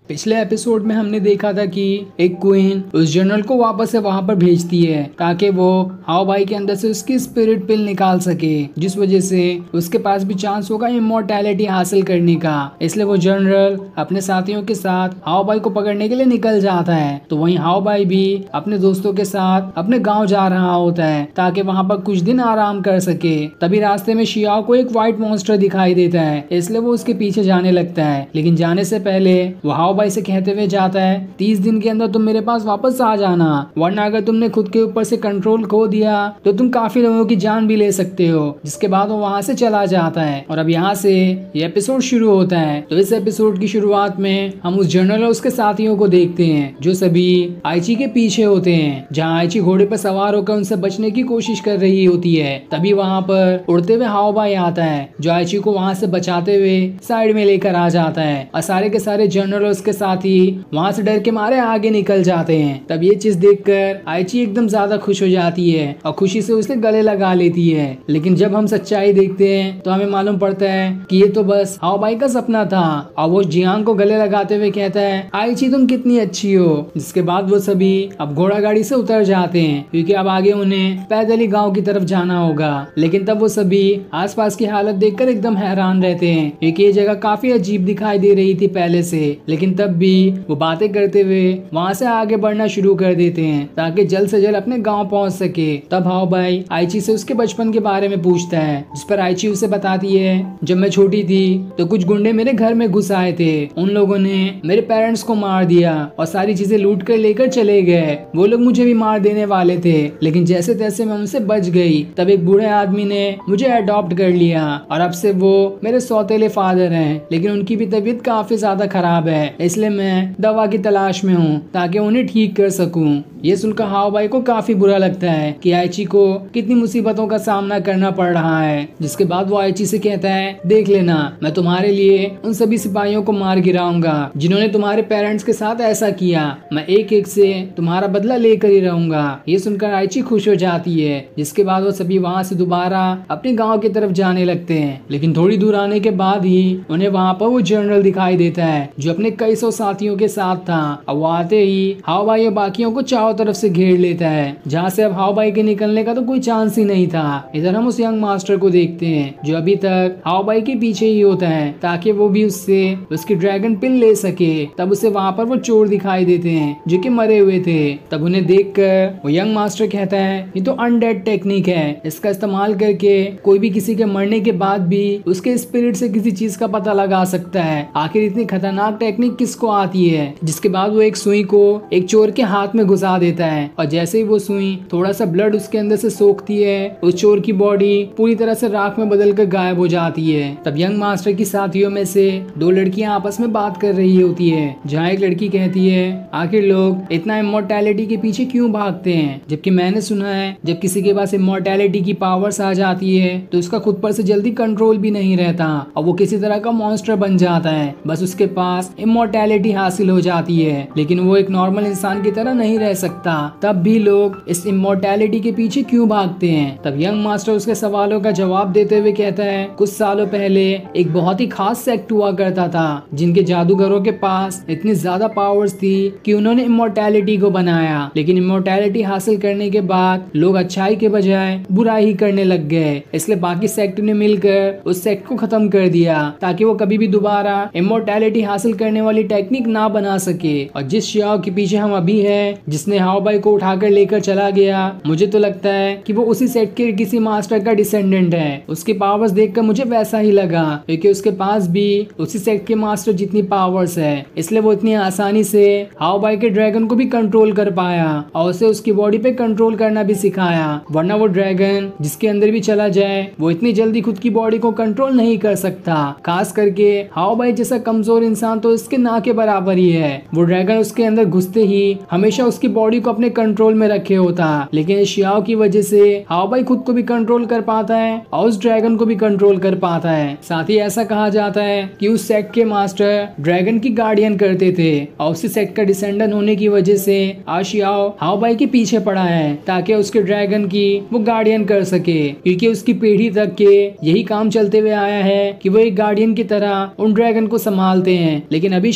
पिछले एपिसोड में हमने देखा था कि एक क्वीन उस जनरल को वापस से वहां पर भेजती है ताकि वो हाओ भाई के अंदर से उसकी स्पिरिट पिल निकाल सके, जिस वजह से उसके पास भी चांस होगा इमॉर्टैलिटी हासिल करने का। इसलिए वो जनरल अपने साथियों के साथ हाओ भाई को पकड़ने के लिए निकल जाता है। तो वहीं हाओ भाई भी अपने दोस्तों के साथ अपने गाँव जा रहा होता है ताकि वहाँ पर कुछ दिन आराम कर सके। तभी रास्ते में शियाओ को एक व्हाइट मॉन्स्टर दिखाई देता है, इसलिए वो उसके पीछे जाने लगता है। लेकिन जाने से पहले वो हाओ भाई से कहते हुए जाता है 30 दिन के अंदर तुम मेरे पास वापस आ जाना, वरना अगर तुमने खुद के ऊपर से कंट्रोल खो दिया तो तुम काफी लोगों की जान भी ले सकते हो। जिसके बाद वो वहाँ से चला जाता है और अब यहाँ से ये एपिसोड शुरू होता है। तो इस एपिसोड की शुरुआत में हम उस जनरल और उसके साथियों को देखते हैं जो सभी आइची के पीछे होते हैं, जहाँ आइची घोड़े पर सवार होकर उनसे बचने की कोशिश कर रही होती है। तभी वहाँ पर उड़ते हुए हाओ भाई आता है जो आइची को वहाँ से बचाते हुए साइड में लेकर आ जाता है और सारे के सारे जनरल और उसके साथी वहाँ से डर के मारे आगे निकल जाते हैं। तब ये चीज देखकर आइची एकदम ज्यादा खुश हो जाती है और खुशी से उसे गले लगा लेती है। लेकिन जब हम सच्चाई देखते हैं तो हमें मालूम पड़ता है कि ये तो बस हाओ भाई का सपना था। और वो जियांग को गले लगाते हुए कहता है आइची तुम कितनी अच्छी हो। जिसके बाद वो सभी अब घोड़ा गाड़ी से उतर जाते हैं क्योंकि अब आगे उन्हें पैदल ही गाँव की तरफ जाना होगा। लेकिन तब वो सभी आसपास की हालत देखकर एकदम हैरान रहते हैं क्योंकि ये जगह काफी अजीब दिखाई दे रही थी पहले से। लेकिन तब भी वो बातें करते हुए वहाँ से आगे बढ़ना शुरू कर देते हैं ताकि जल्द से जल्द अपने गांव पहुंच सके। तब हाओ भाई आइची से उसके बचपन के बारे में पूछता है, जिस पर आइची उसे बताती है जब मैं छोटी थी तो कुछ गुंडे मेरे घर में घुस आए थे। उन लोगों ने मेरे पेरेंट्स को मार दिया और सारी चीजें लूट कर लेकर चले गए। वो लोग मुझे भी मार देने वाले थे, लेकिन जैसे तैसे मैं उनसे बच गई। तब एक बूढ़े आदमी ने मुझे अडॉप्ट कर लिया और अब से वो मेरे सौतेले फादर हैं। लेकिन उनकी भी तबीयत काफी ज्यादा खराब है, इसलिए मैं दवा की तलाश में हूँ ताकि उन्हें ठीक कर सकूं। ये सुनकर हाओ भाई को काफी बुरा लगता है कि आइची को कितनी मुसीबतों का सामना करना पड़ रहा है। जिसके बाद वो आइची से कहता है देख लेना, मैं तुम्हारे लिए उन सभी सिपाहियों को मार गिराऊंगा जिन्होंने तुम्हारे पेरेंट्स के साथ ऐसा किया। मैं एक एक से तुम्हारा बदला लेकर ही रहूंगा। ये सुनकर आइची खुश हो जाती है। जिसके बाद वो सभी वहाँ से दोबारा अपने गाँव की तरफ जाने लगते हैं। लेकिन थोड़ी दूर आने के बाद ही उन्हें वहाँ पर वो जनरल दिखाई देता है जो अपने कई सौ साथियों के साथ था। अब वो आते ही हाओ भाई और बाकियों को चारों तरफ से घेर लेता है, जहाँ से अब हाओ भाई के निकलने का तो कोई चांस ही नहीं था। इधर हम उस यंग मास्टर को देखते हैं जो अभी तक हाओ भाई के पीछे ही होता है ताकि वो भी उससे उसकी ड्रैगन पिल ले सके। तब उसे वहाँ पर वो चोर दिखाई देते हैं जो कि मरे हुए थे। तब उन्हें देखकर वो यंग मास्टर कहता है ये तो अनडेड टेक्निक है, इसका इस्तेमाल करके कोई भी किसी के मरने के बाद भी उसके स्पिरिट से किसी चीज का पता लगा सकता है। आखिर इतनी खतरनाक टेक्निक किसको आती है। जिसके बाद वो एक सुई को एक चोर के हाथ में घुसा देता है और जैसे ही वो सुई थोड़ा सा ब्लड उसके अंदर से सोखती है, उस चोर की बॉडी पूरी तरह से राख में बदलकर गायब हो जाती है। तब यंग मास्टर की साथियों में से दो लड़कियां आपस में बात कर रही होती है, जहाँ एक लड़की कहती है आखिर लोग इतना इमॉर्टैलिटी के पीछे क्यों भागते हैं, जबकि मैंने सुना है जब किसी के पास इमॉर्टैलिटी की पावर्स आ जाती है तो उसका खुद पर से जल्दी कंट्रोल भी नहीं रहता और वो किसी तरह का मॉन्स्टर बन जाता है। बस उसके पास इमॉर्टैलिटी हासिल हो जाती है, लेकिन वो एक नॉर्मल इंसान की तरह नहीं रह सकता। तब भी लोग इस इमॉर्टैलिटी के पीछे क्यों भागते हैं। तब यंग मास्टर उसके सवालों का जवाब देते हुए कहता है कुछ सालों पहले एक बहुत ही खास सेक्ट हुआ करता था जिनके जादूगरों के पास इतनी ज्यादा पावर्स थी कि उन्होंने इमॉर्टैलिटी को बनाया। लेकिन इमॉर्टैलिटी हासिल करने के बाद लोग अच्छाई के बजाय बुराई ही करने लग गए, इसलिए बाकी सेक्ट ने मिलकर उस सेक्ट को खत्म कर दिया ताकि वो कभी भी दोबारा इमॉर्टैलिटी हासिल करने वाली टेक्निक ना बना सके। और जिस शियाओ के पीछे हम अभी हैं, जिसने हाओ भाई को उठाकर लेकर चला गया, मुझे तो लगता है कि वो उसी सेट के किसी मास्टर का डिसेंडेंट है। उसकी पावर्स देखकर मुझे वैसा ही लगा क्योंकि उसके पास भी उसी सेट के मास्टर जितनी पावर्स है, इसलिए वो इतनी आसानी से हाओ भाई के ड्रैगन को भी कंट्रोल कर पाया और उसे उसकी बॉडी पे कंट्रोल करना भी सिखाया। वरना वो ड्रैगन जिसके अंदर भी चला जाए वो इतनी जल्दी खुद की बॉडी को कंट्रोल नहीं कर सकता। खास करके हाओ भाई जैसा कमजोर इंसान तो इसके ना के बराबर ही है। वो ड्रैगन उसके अंदर घुसते ही हमेशा उसकी बॉडी को अपने कंट्रोल में रखे होता, लेकिन इस शियाओ की वजह से हाओ भाई खुद को भी कंट्रोल कर पाता है और उस ड्रैगन को भी कंट्रोल कर पाता है। साथ ही ऐसा कहा जाता है कि उस सेक्ट के मास्टर ड्रैगन की गार्डियन करते थे और उसी सेक्ट का डिसेंडेंट होने की वजह से आज शियाओ हाओ भाई के पीछे पड़ा है ताकि उसके ड्रैगन की वो गार्डियन कर सके, क्योंकि उसकी पीढ़ी तक के यही काम चलते हुए आया है कि वो एक गार्डियन की तरह उन ड्रैगन को संभालते हैं। लेकिन अभी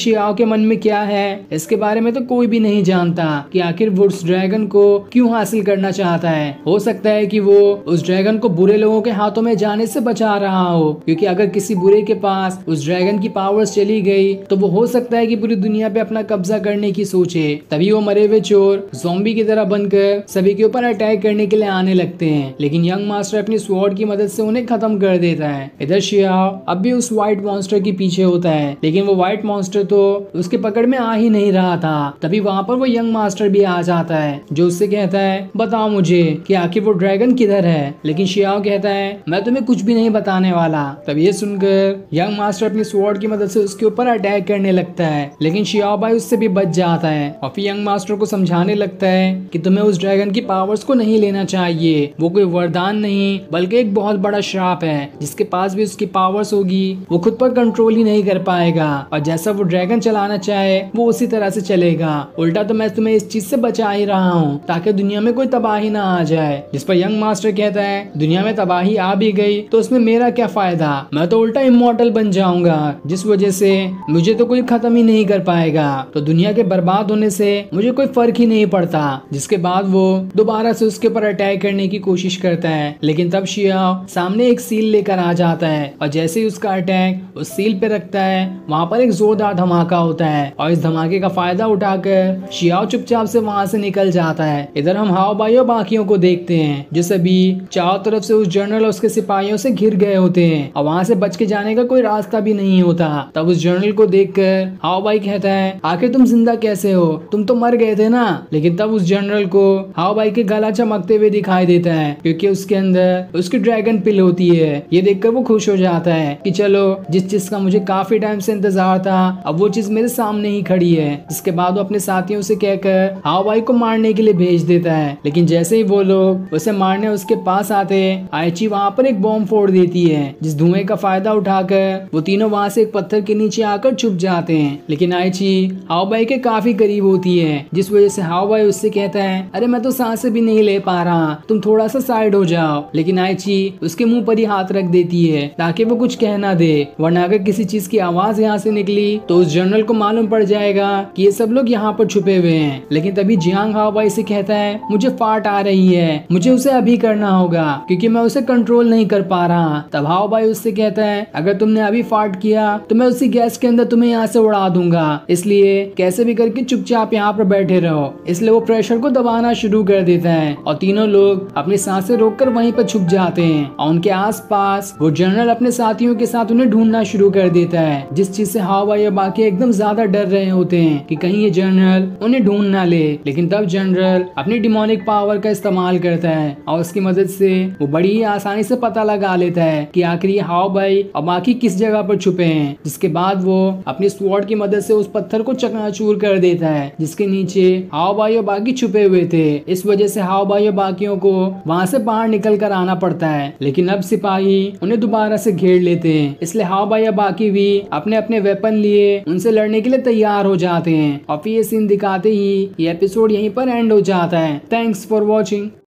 शियाओ के मन में क्या है इसके बारे में तो कोई भी नहीं जानता कि आखिर वो उस ड्रैगन को क्यों हासिल करना चाहता है। हो सकता है कि वो उस ड्रैगन को बुरे लोगों के हाथों में जाने से बचा रहा हो, क्योंकि अगर किसी बुरे के पास उस ड्रैगन की पावर्स चली गई तो वो हो सकता है कि पूरी दुनिया पे अपना कब्जा करने की सोचे। तभी वो मरे हुए चोर ज़ॉम्बी की तरह बनकर सभी के ऊपर अटैक करने के लिए आने लगते हैं, लेकिन यंग मास्टर अपनी स्वॉर्ड की मदद से उन्हें खत्म कर देता है। इधर शियाओ अब भी उस व्हाइट मॉन्स्टर के पीछे होता है, लेकिन वो व्हाइट मॉन्स्टर तो उसके पकड़ में आ ही नहीं रहा था। तभी वहाँ पर वो यंग मास्टर भी आ जाता है, जो उससे कहता है बताओ मुझे कि आखिर वो ड्रैगन किधर है। लेकिन शियाओ कहता है मैं तुम्हें कुछ भी नहीं बताने वाला। तब ये सुनकर यंग मास्टर अपनी स्वॉर्ड की मदद से उसके ऊपर अटैक करने लगता है, लेकिन शियाओ भाई उससे भी बच जाता है और फिर यंग मास्टर को समझाने लगता है कि तुम्हें उस ड्रैगन की पावर्स को नहीं लेना चाहिए। वो कोई वरदान नहीं बल्कि एक बहुत बड़ा श्राप है, जिसके पास भी उसकी पावर्स होगी वो खुद पर कंट्रोल ही नहीं कर पाएगा और जैसा वो ड्रैगन चलाना चाहे वो उसी तरह से चलेगा। उल्टा तो मैं तुम्हें इस चीज से बचा ही रहा हूँ ताकि दुनिया में कोई तबाही ना आ जाए। जिस पर यंग मास्टर कहता है दुनिया में तबाही आ भी गई तो उसमें मेरा क्या फायदा, मैं तो उल्टा इमॉर्टल बन जाऊंगा, जिस वजह से मुझे तो कोई खत्म ही नहीं कर पाएगा, तो दुनिया के बर्बाद होने से मुझे कोई फर्क ही नहीं पड़ता। जिसके बाद वो दोबारा से उसके ऊपर अटैक करने की कोशिश करता है, लेकिन तब शियाओ सामने एक सील लेकर आ जाता है और जैसे ही उसका अटैक उस सील पे रखता है वहाँ पर एक जोरदार धमाका होता है और इस धमाके का फायदा उठाकर शियाओ चुपचाप से वहाँ से निकल जाता है। इधर हम हाओ बाई और बाकियों को देखते हैं जो सभी चारों तरफ से उस जनरल और उसके सिपाहियों से घिर गए होते हैं और वहाँ से बच के जाने का कोई रास्ता भी नहीं होता। तब उस जनरल को देखकर हाओ बाई कहता है आखिर तुम जिंदा कैसे हो, तुम तो मर गए थे ना। लेकिन तब उस जनरल को हाओ बाई के गला चमकते हुए दिखाई देता है, क्योंकि उसके अंदर उसकी ड्रैगन पिल होती है। ये देखकर वो खुश हो जाता है कि चलो जिस चीज का मुझे काफी टाइम से इंतजार था अब वो चीज मेरे सामने ही खड़ी है। जिसके बाद वो अपने साथियों से कहकर हाओ बाई को मारने के लिए भेज देता है, लेकिन जैसे ही वो लोग उसे मारने उसके पास आते आइची वहाँ पर एक बॉम्ब फोड़ देती है, जिस धुएं का फायदा उठाकर वो तीनों वहाँ से एक पत्थर के नीचे आकर छुप जाते हैं। लेकिन आइची हाओ बाई के काफी करीब होती है, जिस वजह से हाओ बाई उससे कहता है अरे मैं तो सांसें भी नहीं ले पा रहा, तुम थोड़ा सा साइड हो जाओ। लेकिन आइची उसके मुंह पर ही हाथ रख देती है ताकि वो कुछ कह ना दे, वरना अगर किसी चीज की आवाज यहाँ से निकली तो उस जनरल को मालूम पड़ जाएगा कि ये सब लोग यहाँ पर छुपे हुए हैं। लेकिन तभी जियांग हाओ बाई से कहता है मुझे फाट आ रही है, मुझे उसे अभी करना होगा क्योंकि मैं उसे कंट्रोल नहीं कर पा रहा। तब हाओ बाई उससे कहता है अगर तुमने अभी फाट किया तो मैं उसी गैस के अंदर तुम्हें यहाँ से उड़ा दूंगा, इसलिए कैसे भी करके चुपचाप यहाँ पर बैठे रहो। इसलिए वो प्रेशर को दबाना शुरू कर देता है और तीनों लोग अपनी सांसें रोककर वहीं पर छुप जाते हैं और उनके आसपास वो जनरल अपने साथियों के साथ उन्हें ढूंढना शुरू कर देता है, जिस चीज से हाओ बाई और बाकी एकदम ज्यादा डर रहे होते हैं कि कहीं ये जनरल उन्हें ढूंढ ना ले। लेकिन तब जनरल अपनी डिमोनिक पावर का इस्तेमाल करता है और उसकी मदद से वो बड़ी ही आसानी से पता लगा लेता है कि आखिर ये हाओ बाई और बाकी किस जगह पर छुपे हैं। जिसके बाद वो अपनी स्वॉर्ड की मदद से उस पत्थर को चकनाचूर कर देता है जिसके नीचे हाओ बाई और बाकी छुपे हुए थे। इस वजह से हाओ बाई और बाकियों को वहाँ से बाहर निकल कर आना पड़ता है, लेकिन अब सिपाही उन्हें दोबारा से घेर लेते हैं। इसलिए हाओ बाई और बाकी भी अपने अपने वेपन लिए उनसे लड़ने के लिए तैयार हो जाते हैं और फिर ये सीन दिखाते ही ये एपिसोड यहीं पर एंड हो जाता है। Thanks for watching.